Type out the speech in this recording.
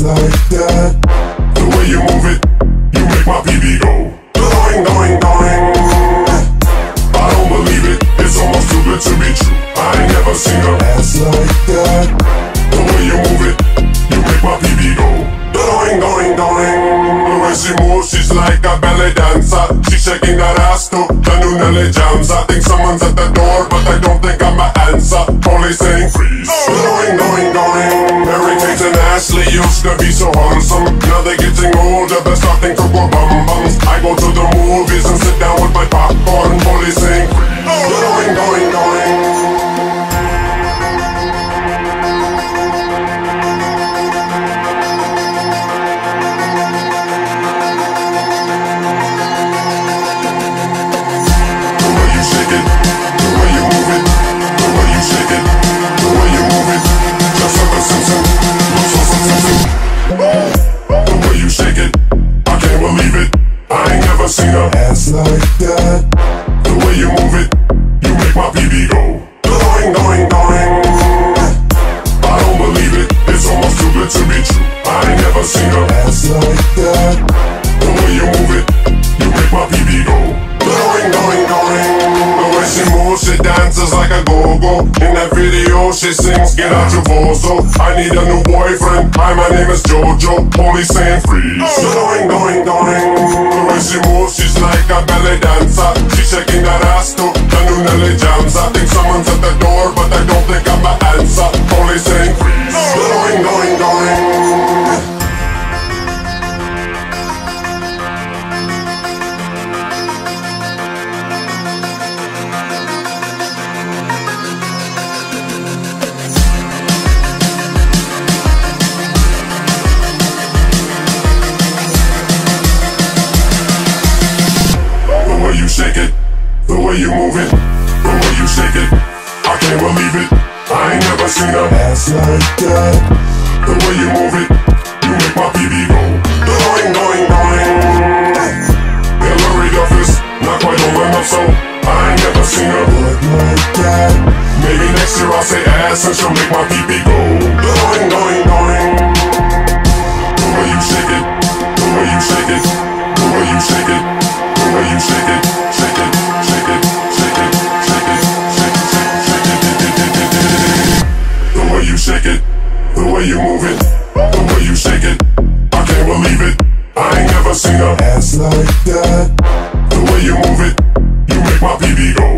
like that. The way you move it, you make my PB go. Going, going, going. I don't believe it, it's almost too good to be true. I ain't never seen a ass like that. The way you move it, you make my PB go. Going, going, going. The way she moves, she's like a ballet dancer. She's shaking that ass to the new Nelly jams. I think someone's at the door, but I don't think I'm an answer. Police saying freeze. Going, going, going. Mary-Kate and Ashley used to be so wholesome. Now they're getting older, they're starting to go bum-bums. I go to the movies and sit down with my popcorn. Police saying freeze. Going, going, going. Seen a ass like that. The way you move it, you make my PB go. Going, going, going. I don't believe it, it's almost too good to be true. I ain't never seen a ass like that. The way you move it, you make my PB go. Going, going, going. The way she moves, she dances like a go-go. In that video, she sings, get out your vozo. I need a new boyfriend, hi, my name is Jojo. Police saying freeze. Going, going, going. The way she moves, she's like a ballet dancer. She's shaking that ass to the new Nelly jams. I think someone's at the door, but I don't think I'm an answer. Police saying freeze. Going, going, going. Shake it, the way you move it, the way you shake it, I can't believe it, I ain't never seen a ass like that. The way you move it, you make my PB go. Going, going, going. Hillary Duff is not quite old enough, so I ain't never seen a butt like that. Maybe next year I'll say ass and she'll make my PB go. Going, going, going. The way you shake it, the way you shake it, the way you shake it, the way you shake it. Shake it, the way you move it, the way you shake it, I can't believe it, I ain't never seen a ass like that. The way you move it, you make my PB go.